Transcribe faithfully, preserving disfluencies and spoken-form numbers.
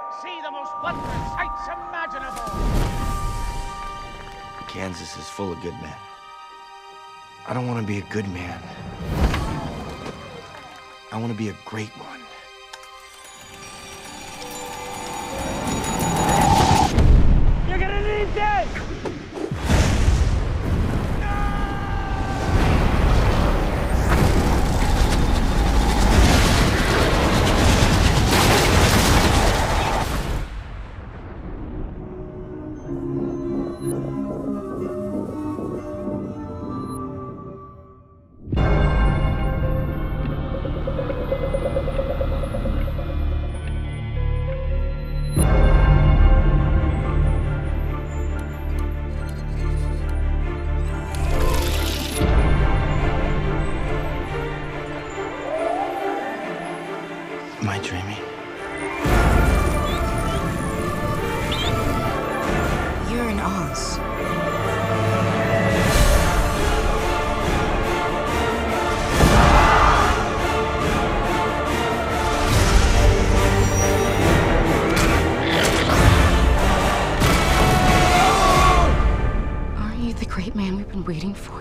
See the most wondrous sights imaginable. Kansas is full of good men. I don't want to be a good man. I want to be a great one. You're gonna need this! Am I dreaming? You're in Oz. Aren't you the great man we've been waiting for?